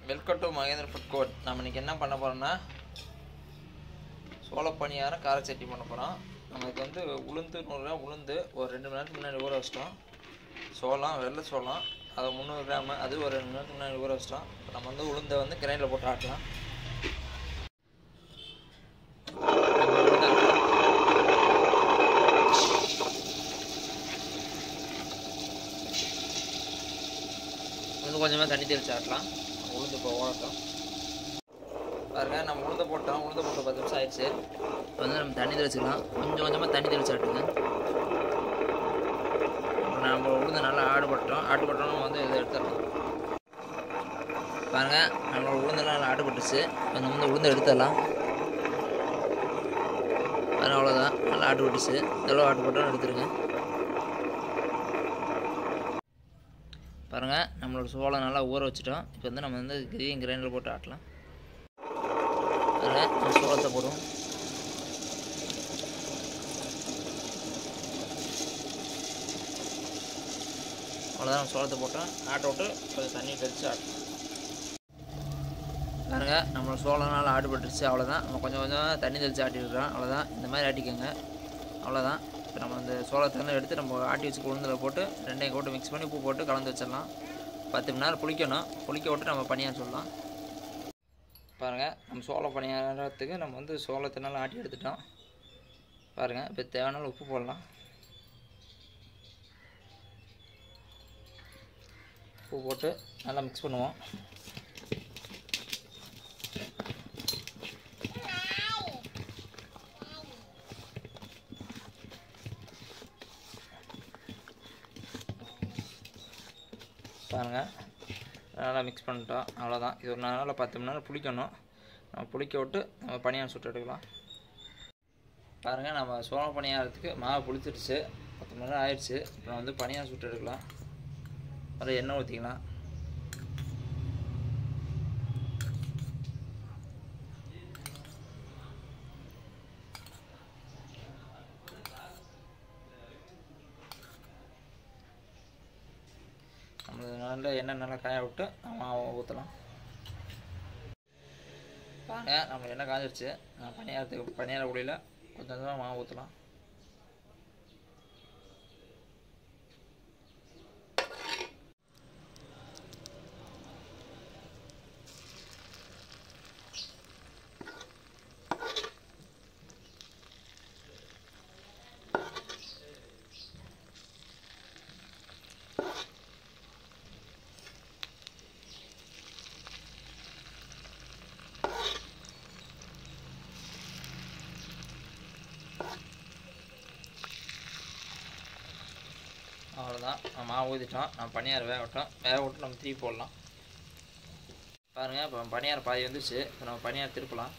Welcome to Mahendra food court. நம்ம இன்றைக்கி என்ன பண்ண போகிறோம்னா சோள பணியாரம் கார சட்னி பண்ண போகிறோம். நமக்கு வந்து உளுந்து 100 கிராம் உளுந்து ஒரு 2 மணி நேரத்துக்கு முன்னாடி ஊற வச்சிட்டோம். சோளம் வெள்ளை சோளம் அது 300 கிராம் அது ஒரு 2 மணி நேரத்துக்கு முன்னாடி ஊற வச்சிட்டோம். இப்போ நம்ம வந்து உளுந்தை வந்து கிரைண்டரில் போட்டு ஆட்டலாம். உளுந்து கொஞ்சமாக தண்ணி தெளிச்சு ஆட்டலாம். உளுந்து இப்போ ஓடட்டும். பாருங்கள், நம்ம உளுந்து போட்டு 10 நிமிஷம் ஆயிடுச்சு. இப்போ வந்து நம்ம தண்ணி தெளிச்சுக்கலாம். கொஞ்சம் கொஞ்சமாக தண்ணி தெளிச்சு ஆட்டுங்க. நம்ம உளுந்து நல்லா ஆட்டுப்பட்டோம் நம்ம வந்து இதை எடுத்துடலாம். பாருங்கள், நம்மளோட உளுந்தெல்லாம் நல்லா ஆட்டுப்பட்டுச்சு. இப்போ நம்ம வந்து உளுந்து எடுத்துடலாம். பாருங்கள், அவ்வளோதான், நல்லா ஆட்டுப்பட்டுச்சு. எவ்வளோ ஆட்டுப்பட்டோம் எடுத்துருங்க. பாருங்கள், நம்மளோட சோளம் நல்லா ஊற வச்சுட்டோம். இப்போ வந்து நம்ம வந்து இதையும் கிரைண்டரில் போட்டு ஆட்டலாம். பாருங்கள், சோளத்தை போடுவோம். அவ்வளோதான், சோளத்தை போட்டோம். ஆட்ட விட்டு கொஞ்சம் தண்ணி தெளித்து ஆட்டணும். பாருங்கள், நம்மளோட சோளம் நல்லா ஆட்டுப்பட்டுருச்சு. அவ்வளோதான், நம்ம கொஞ்சம் கொஞ்சம் தண்ணி தெளித்து ஆட்டிடுறோம். அவ்வளோதான், இந்த மாதிரி ஆட்டிக்கோங்க. அவ்வளோதான். இப்போ நம்ம அந்த சோளத்தை எடுத்து நம்ம ஆட்டி வச்சு உளுந்தில் போட்டு ரெண்டையும் போட்டு மிக்ஸ் பண்ணி உப்பு போட்டு கலந்து வச்சிடலாம். 10 மணி நேரம் புளிக்கணும். புளிக்க விட்டு நம்ம பணியாரம் சொல்லலாம். பாருங்கள், நம்ம சோள பணியாரத்துக்கு நம்ம வந்து சோளத்தை நல்லா ஆட்டி எடுத்துட்டோம். பாருங்கள், இப்போ தேவையான உப்பு போடலாம். உப்பு போட்டு நல்லா மிக்ஸ் பண்ணுவோம். பாருங்கள், நல்லா மிக்ஸ் பண்ணிட்டோம். அவ்வளோதான். இது ஒரு நாளில் 10 மணி நேரம் புளிக்கணும். நம்ம புளிக்க விட்டு நம்ம பணியாரம் சுட்டு எடுக்கலாம். பாருங்கள், நம்ம சோள பணியாரத்துக்கு மாவு புளிச்சிருச்சு. 10 மணி நேரம் ஆயிடுச்சு. அப்புறம் வந்து பணியாரம் சுட்டு எடுக்கலாம். அதில் எண்ணெய் ஊற்றிக்கலாம். நம்ம நல்லா எண்ணெய் நல்லா காய விட்டு மாவை ஊற்றலாம். பாருங்கள், நம்ம எண்ணெய் காஞ்சிருச்சு. பணியார குழியில் கொஞ்சம் கொஞ்சமாக மாவு ஊற்றலாம். அவ்வளோதான், நம்ம மாவு ஊற்றிட்டோம். நம்ம பணியாரம் வேக விட்டு நம்ம திருப்பி போடலாம். பாருங்கள், இப்போ பணியாரம் பாதி வந்துச்சு. இப்போ நம்ம பணியாரம் திருப்பலாம்.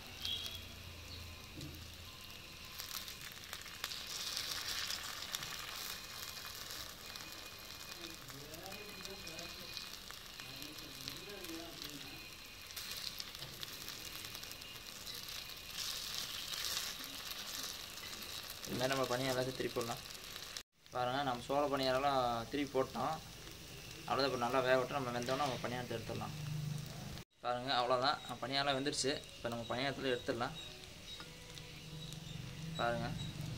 இது மாதிரி நம்ம பணியாரம் எல்லாத்தையும் திருப்பி போடலாம். பாருங்கள், நம்ம சோள பணியாரெல்லாம் திருப்பி போட்டோம். அவ்வளோதான். இப்போ நல்லா வேக விட்டு நம்ம வெந்தோன்னா நம்ம பணியாரத்தை எடுத்துடலாம். பாருங்கள், அவ்வளோதான், பணியாரம் வெந்துருச்சு. இப்போ நம்ம பணியாரத்தில் எடுத்துடலாம். பாருங்கள்,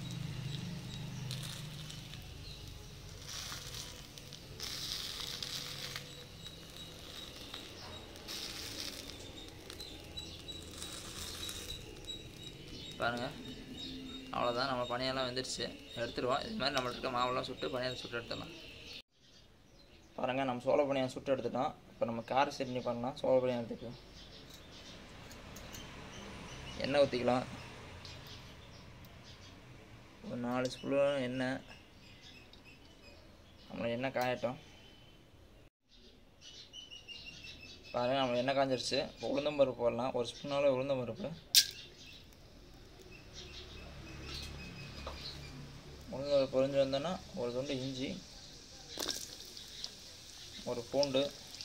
அவ்வளோதான், நம்ம பணியாரம் வெந்துருச்சு. எடுத்துடுவோம். இது மாதிரி நம்மளுக்கு இருக்க மாவெல்லாம் சுட்டு பணியாரம் சுட்டு எடுத்துடலாம். பாருங்கள், நம்ம சோள பணியாரம் சுட்டு எடுத்துட்டோம். இப்போ நம்ம கார சட்னி பண்ணலாம். சோள பணியாரத்துக்கு எண்ணெய் ஊற்றிக்கலாம். ஒரு 4 ஸ்பூன் எண்ணெய். நம்ம எண்ணெய் காயட்டும். பாருங்கள், நம்ம எண்ணெய் காஞ்சிருச்சு. இப்போ உளுந்தம்பருப்பு போடலாம். 1 ஸ்பூனால உளுந்தம்பருப்பு. உளுந்து பொரிஞ்சு வந்தோன்னா ஒரு துண்டு இஞ்சி, ஒரு பூண்டு,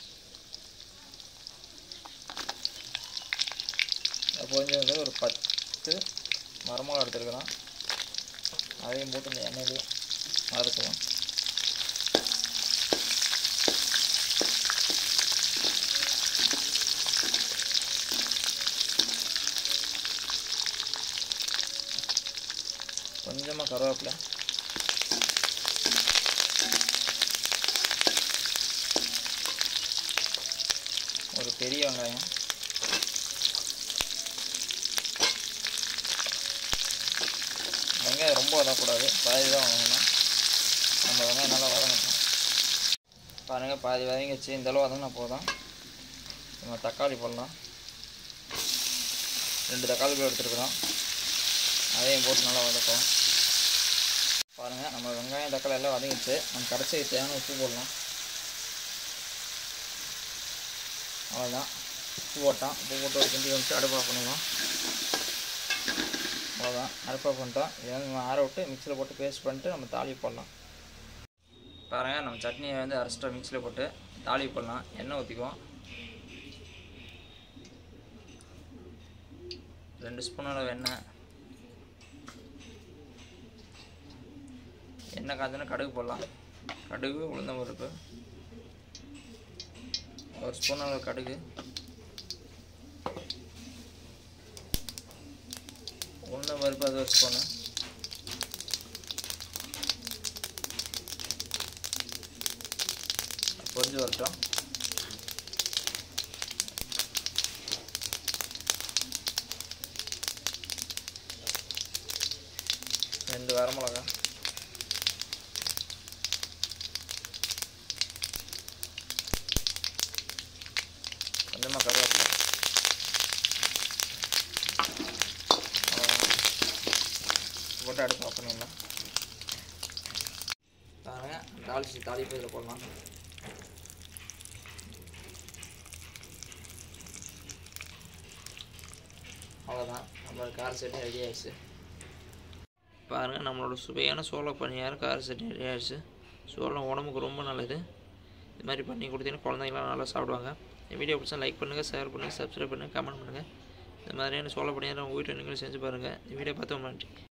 பொரிஞ்சு வந்து ஒரு 10 வரமிளகா எடுத்துருக்கலாம். அதையும் போட்டு இந்த எண்ணெயிலே வதக்குவோம். ஒரு பெரிய வெங்காயம், வெங்காயம் ரொம்ப வதக்கூடாது, பாதி தான் வாங்கணும். நம்ம வெங்காயம் நல்லா வதங்கணும். பாருங்கள், பாதி வதங்கிச்சு. இந்தளவு வதங்கினா போதும். நம்ம தக்காளி போடலாம். 2 தக்காளி கூட எடுத்துருக்குறோம், அதையும் போட்டு நல்லா வதக்கும். பாருங்கள், நம்ம வெங்காயம் தக்காளி எல்லாம் வதங்கிச்சு. நம்ம கடைசி தேவையான உப்பு போடலாம். அவ்வளோதான், உப்பு போட்டோம். உப்பு போட்டு ஒரு கிண்டி வந்துட்டு அடுப்பு ஆஃப் பண்ணிடலாம். அவ்வளோதான், அடுப்பு ஆஃப் பண்ணிட்டோம். இதை நம்ம ஆற விட்டு மிக்சியில் போட்டு பேஸ்ட் பண்ணிட்டு நம்ம தாளிப்பு போடலாம். பாருங்கள், நம்ம சட்னியை வந்து அரைச்சிட்டோம். மிக்சியில் போட்டு தாளிப்பு போடலாம். எண்ணெய் ஊற்றிக்குவோம். 2 ஸ்பூன் அளவு எண்ணெய் காய்ச்சோன்னா கடுகு போடலாம். கடுகு, உளுந்தம் பருப்பு 1 ஸ்பூன் அளவு கடுகு, உளுந்தம் பருப்பு அது 1 ஸ்பூனு, பொரிஞ்சு வரட்டும். ரெண்டு வரமிளகா, கொஞ்சமாக கருவேப்பிலை, போட்டு அடுப்பு ஆஃப் பண்ணிடலாம். பாருங்கள், தாளிப்பு இதில் போடலாம். அவ்வளோதான், நம்மளோட கார சட்னி ரெடி ஆகிடுச்சு. பாருங்கள், நம்மளோட சுவையான சோள பணியாரம் கார சட்னி ரெடி ஆகிடுச்சு. சோளம் உடம்புக்கு ரொம்ப நல்லது. இது மாதிரி பண்ணி கொடுத்தீங்கன்னா குழந்தைங்களாம் நல்லா சாப்பிடுவாங்க. இந்த வீடியோ பிடிச்சா லைக் பண்ணுங்கள், ஷேர் பண்ணுங்கள், சப்ஸ்கிரைப் பண்ணுங்கள், கமெண்ட் பண்ணுங்கள். இந்த மாதிரியான சோள பணியாரம் உங்கள் வீட்டில் நீங்களும் செஞ்சு பாருங்கள். இந்த வீடியோ பார்த்து நன்றி.